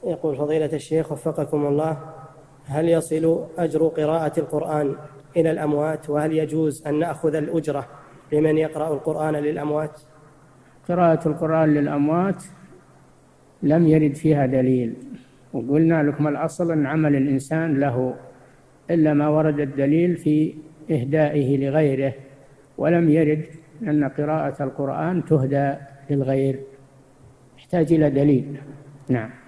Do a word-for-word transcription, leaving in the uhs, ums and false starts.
يقول فضيلة الشيخ وفقكم الله: هل يصل أجر قراءة القرآن إلى الأموات؟ وهل يجوز أن نأخذ الأجرة لمن يقرأ القرآن للأموات؟ قراءة القرآن للأموات لم يرد فيها دليل، وقلنا لكم الأصل أن عمل الإنسان له، إلا ما ورد الدليل في إهدائه لغيره، ولم يرد أن قراءة القرآن تهدى للغير، يحتاج إلى دليل. نعم.